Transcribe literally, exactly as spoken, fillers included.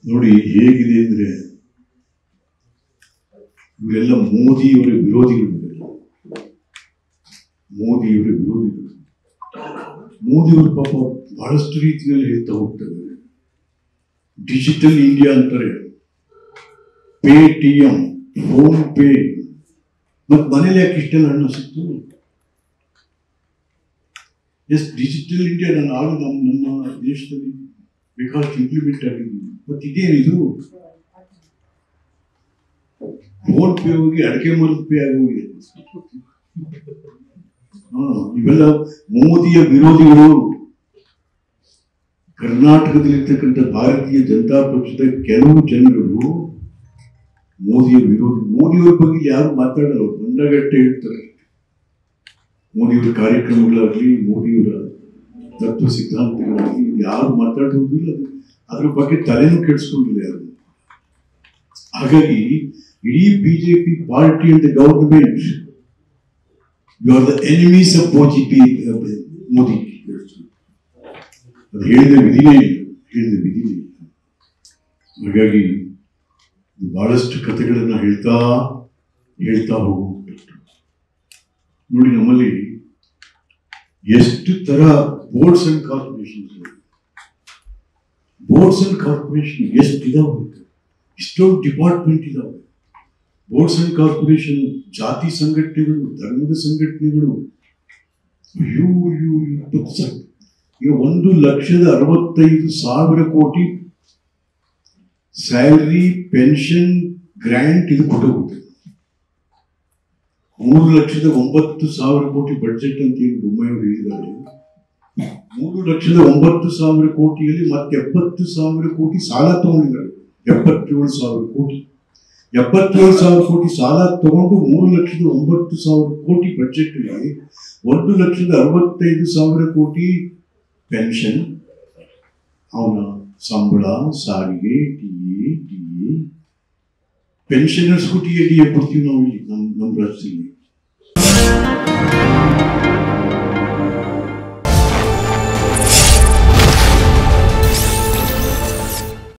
ನೋಡಿ ಹೇಗಿದೆ ಅಂದ್ರೆ ಇವರೆಲ್ಲ ಮೋದಿಯವರ ವಿರೋಧಿಗಳು, ಮೋದಿಯವರ ವಿರೋಧಿಗಳು. ಮೋದಿಯವರು ಪಾಪ ಬಹಳಷ್ಟು ರೀತಿಯಲ್ಲಿ ಹೇಳ್ತಾ ಹೋಗ್ತಾರೆ. ಡಿಜಿಟಲ್ ಇಂಡಿಯಾ ಅಂತಾರೆ, Paytm, PhonePe. ಮತ್ತೆ ಮನೇಲಿ ಯಾಕೆ ಇಷ್ಟೆಲ್ಲ ಹಣ ಸಿಕ್ತು? ಎಸ್, ಡಿಜಿಟಲ್ ಇಂಡಿಯಾ ನಾನು ಆಗ ನಮ್ಮ ನಮ್ಮ ದೇಶದಲ್ಲಿ ಬೇಕಾದಷ್ಟು ಇಂಪ್ಲಿಮೆಂಟ್ ಆಗಿದ್ದೀನಿ. ಮತ್ತೆ ಇದೇನಿದು ಫೋನ್ ಪೇ ಹೋಗಿ ಅಡಿಕೆ ಮರದ ಪೇ ಆಗೋಗಿದೆ. ಹಾ, ಇವೆಲ್ಲ ಮೋದಿಯ ವಿರೋಧಿಗಳು. ಕರ್ನಾಟಕದಲ್ಲಿರ್ತಕ್ಕಂಥ ಭಾರತೀಯ ಜನತಾ ಪಕ್ಷದ ಕೆಲವು ಜನಗಳು ಮೋದಿಯ ವಿರೋಧಿ. ಮೋದಿಯವರ ಬಗ್ಗೆ ಯಾರು ಮಾತಾಡಲ್ಲ, ಬಂದಗಟ್ಟೆ ಹೇಳ್ತಾರೆ. ಮೋದಿಯವರ ಕಾರ್ಯಕ್ರಮಗಳಾಗಲಿ, ಮೋದಿಯವರ ತತ್ವ ಸಿದ್ಧಾಂತಗಳಾಗಲಿ ಯಾರು ಮಾತಾಡೋದಿಲ್ಲ, ಅದ್ರ ಬಗ್ಗೆ ತಲೆನೂ ಕೆಡಿಸ್ಕೊಂಡಿಲ್ಲ ಯಾರು. ಹಾಗಾಗಿ ಇಡೀ BJP party and the government, you are the enemies of BJP Modi. ಅದು ಹೇಳಿದ ವಿಧಿನೇ ಇಲ್ಲ, ಹೇಳಿದ ವಿಧಿನೇ ಇಲ್ಲ. ಹಾಗಾಗಿ ಬಹಳಷ್ಟು ಕಥೆಗಳನ್ನ ಹೇಳ್ತಾ ಹೇಳ್ತಾ ಹೋಗುವಂಥದ್ದು. ನೋಡಿ, ನಮ್ಮಲ್ಲಿ ಎಷ್ಟು ತರ boards and corporation boards and corporation ಎಷ್ಟು ಇದಾವೆ, ಇಷ್ಟೊಂದು ಡಿಪಾರ್ಟ್ಮೆಂಟ್ ಇದಾವೆ. ಬೋರ್ಡ್ಸ್ ಅಂಡ್ ಕಾರ್ಪೊರೇಷನ್, ಜಾತಿ ಸಂಘಟನೆಗಳು, ಧರ್ಮದ ಸಂಘಟನೆಗಳು, ಯು ಯು ಈಗ ಒಂದು ಲಕ್ಷದ ಅರವತ್ತೈದು ಸಾವಿರ ಕೋಟಿ ಸ್ಯಾಲರಿ, ಪೆನ್ಷನ್, ಗ್ರ್ಯಾಂಟ್ ಇದು ಕೊಟ್ಟೋಗುತ್ತೆ. ಮೂರು ಲಕ್ಷದ ಒಂಬತ್ತು ಸಾವಿರ ಕೋಟಿ ಬಡ್ಜೆಟ್ ಅಂತ ಏನು ಬೊಮ್ಮಾಯಿ ಅವರು ಹೇಳಿದ್ದಾರೆ. ಮೂರು ಲಕ್ಷದ ಒಂಬತ್ತು ಸಾವಿರ ಕೋಟಿಯಲ್ಲಿ ಮತ್ತೆ ಎಪ್ಪತ್ತು ಸಾವಿರ ಕೋಟಿ ಸಾಲ ತಗೊಂಡಿದ್ದಾರೆ. ಎಪ್ಪತ್ತೇಳು ಸಾವಿರ ಕೋಟಿ ಎಪ್ಪತ್ತೇಳು ಸಾವಿರ ಕೋಟಿ ಸಾಲ ತಗೊಂಡು ಮೂರು ಲಕ್ಷದ ಒಂಬತ್ತು ಸಾವಿರ ಕೋಟಿ ಬಡ್ಜೆಟ್ಗೆ ಒಂದು ಲಕ್ಷದ ಅರವತ್ತೈದು ಸಾವಿರ ಕೋಟಿ ಪೆನ್ಷನ್, ಅವನ ಸಂಬಳ, ಸಾರಿಗೆ, ಟಿ ಎ ಟಿ ಎ ಪೆನ್ಷನರ್ಸ್ಗೂ ಟಿ ಎ ಡಿ ಎ ಕೊಡ್ತೀವಿ ನಾವು ಇಲ್ಲಿ ನಮ್ಮ ನಮ್ಮ ರಾಜ್ಯದಲ್ಲಿ.